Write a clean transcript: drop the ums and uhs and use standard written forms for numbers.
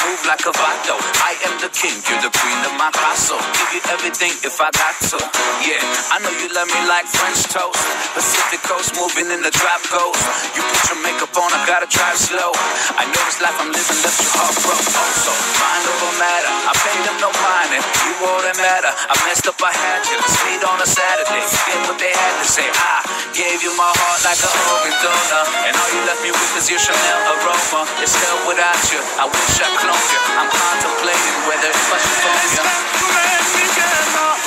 move like a vato. I am the king, you're the queen of my castle. Give you everything if I got to. Yeah, I know you love me like French toast. Pacific coast moving in the drop coast. You put your makeup on, I gotta drive slow. I know this life I'm living left your heart broke. Also, mind over matter, I paid them no mind, and you all that matter. I messed up, I had you. Sweet on a Saturday, forget what they had to say. I gave you my heart like an organ donor, and all you left me with is your Chanel aroma. It's hell without you, I wish I cloned you. I'm contemplating whether if I should phone you.